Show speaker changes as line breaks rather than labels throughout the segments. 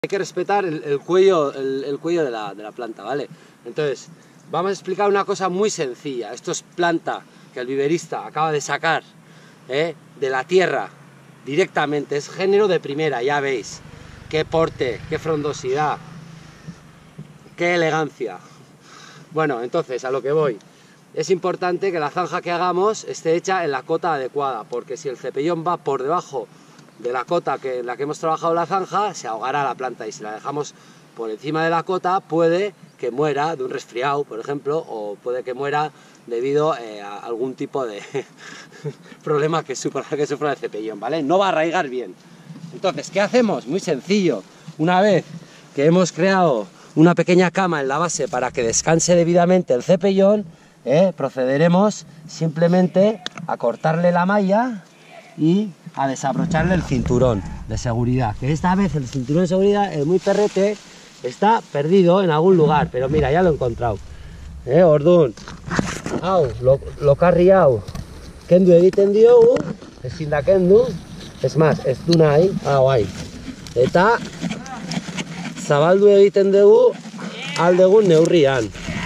Hay que respetar el cuello de la planta, ¿vale? Entonces, vamos a explicar una cosa muy sencilla. Esto es planta que el viverista acaba de sacar de la tierra directamente. Es género de primera, ya veis. Qué porte, qué frondosidad, qué elegancia. Bueno, entonces, a lo que voy. Es importante que la zanja que hagamos esté hecha en la cota adecuada, porque si el cepellón va por debajo de la cota en la que hemos trabajado la zanja, se ahogará la planta, y si la dejamos por encima de la cota puede que muera de un resfriado, por ejemplo, o puede que muera debido a algún tipo de problema que sufra el cepellón, ¿vale? No va a arraigar bien. Entonces, ¿qué hacemos? Muy sencillo. Una vez que hemos creado una pequeña cama en la base para que descanse debidamente el cepellón, procederemos simplemente a cortarle la malla y a desabrocharle el cinturón de seguridad, que esta vez el cinturón de seguridad, el muy perrete, está perdido en algún lugar, pero mira, ya lo he encontrado. Orduan, hau, lokarri hau, kendu egiten diogu, ezin da kendu, es más, ez du nahi, bai, eta zabaldu egiten dugu ahal dugun neurrian.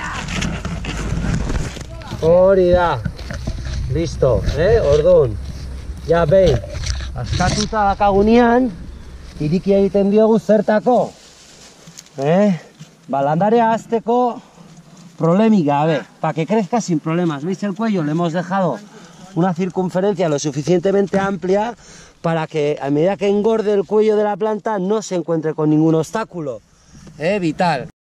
Hori da, listo, orduan, ja behin, askatuta dakagunean, iriki egiten diogu zertako, landarea hazteko problemik gabe, para que crezca sin problemas. ¿Veis el cuello? Le hemos dejado una circunferencia lo suficientemente amplia para que a medida que engorde el cuello de la planta no se encuentre con ningún obstáculo, vital.